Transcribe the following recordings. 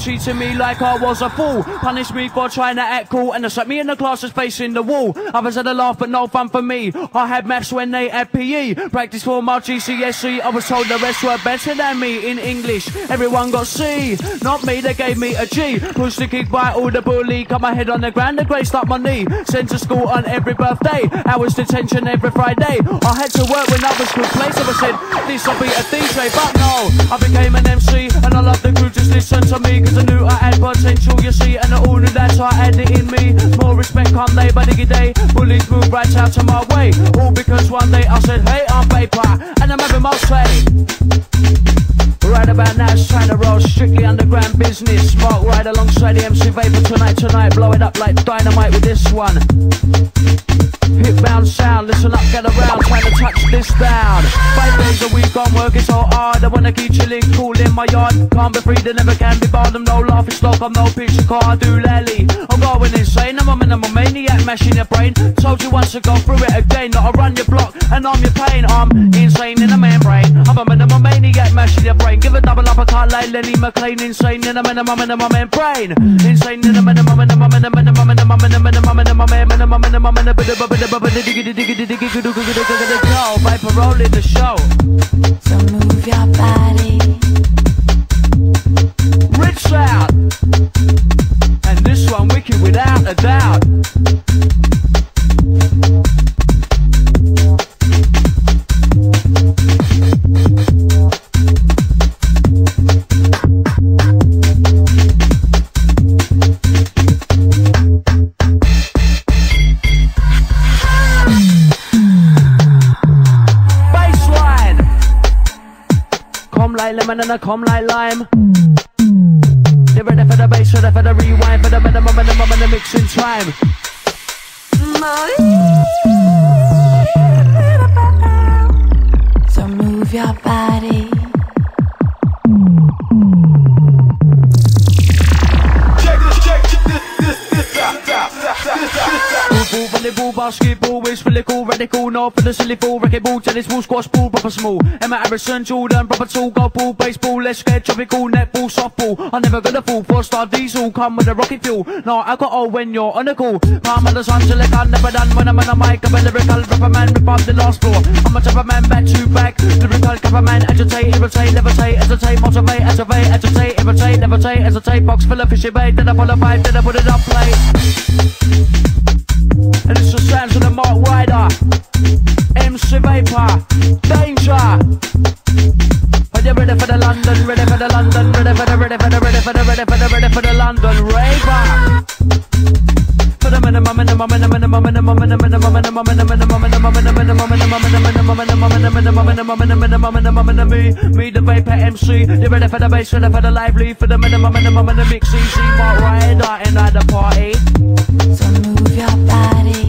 treated me like I was a fool. Punished me for trying to act cool, and they sat me in the classes facing the wall. Others had a laugh, but no fun for me. I had maths when they had PE. Practice for my GCSE. I was told the rest were better than me in English. Everyone got C, not me, they gave me a G. Pushed the kick by all the bully. Cut my head on the ground, the grace up my knee. Sent to school on every birthday. Hours detention every Friday. I had to work when others could play, so I said, this I'll be a DJ. But no, I became an MC, and I love the crew, just listen to me, cause I knew I had potential, you see, and I all knew that I had it in me. More respect come day by diggy day. Bullies move right out to my way. All because one day I said, hey, I'm Vapor, and I'm having my say. Right about now it's trying to roll strictly underground business. Smoke right alongside the MC Vapor tonight, blow it up like dynamite with this one. Hit bound sound, listen up, get around, trying to touch this down. 5 days a week I'm working so hard, I wanna keep chilling, cool in my yard. Can't be free, they never can be barred. I'm no laughing stock, I'm no picture car, do lally. I'm going insane, I'm a minimal maniac, mashing your brain. Told you once to go through it again, not I run your block and I'm your pain. I'm insane in the membrane, I'm a minimal maniac, mashing your brain. Give a double uppercut like Lenny McLean, insane in the minimum membrane. Insane in the minimum go, Vapor rolling the show. So move your body. Rich sound, and this one wicked without a doubt. Lemon and a come like lime. They're ready for the bass, ready for the rewind, for the minimum and the mixing time. So move your body. Volleyball, basketball, it's really cool, radical, not for the silly fool. Wrecking ball, tennis ball, squash ball, proper small. Emma Harrison, Jordan, proper tall, golf ball, baseball, let's get tropical, netball, softball. I'm never gonna fall, 4-star diesel, come with a rocket fuel. No, alcohol when you're on a call. Palm on the sun till I can never done. When I'm on a mic, I'm a lyrical rapper man, rip up the last floor. I'm a type of man, back to back, lyrical cover man, agitate, irritate, levitate, hesitate, motivate, activate, agitate, irritate, levitate, hesitate, box full of fishy bait, then I pull a pipe, then I put it up plate. And it's the sounds of the Mark Ryder, MC Vapor, Danger. Are you ready for the London, ready for the London, ready for the London raver? For the minimum, me the Vapor MC. You ready for the bass, ready for the lively, for the minimum, the mix easy. Mark Ryder in at the party. So move your body.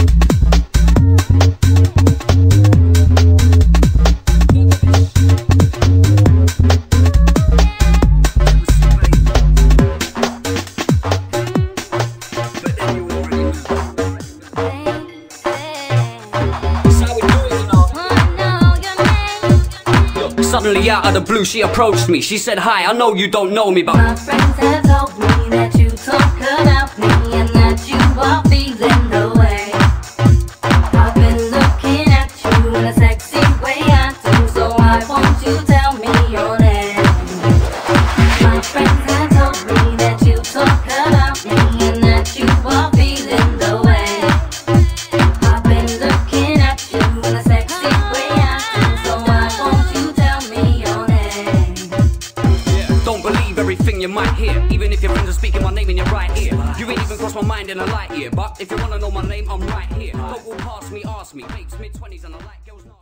Suddenly out of the blue she approached me. She said, hi, I know you don't know me, but my friends have told me that you talk about me and that you are feeling the way. I've been looking at you in a sexy way I do, so I want you to tell me your name. My friends have told me that you talk about me and that you are feeling the way. I've been looking at you in a sexy way I do, so I want you to tell me your name. don't believe everything you might hear. Even if your friends are speaking my name in your right ear. You ain't even crossed my mind in a light year. But if you wanna know my name, I'm right here. Don't walk past me, ask me. Mates, mid-20s and I like girls.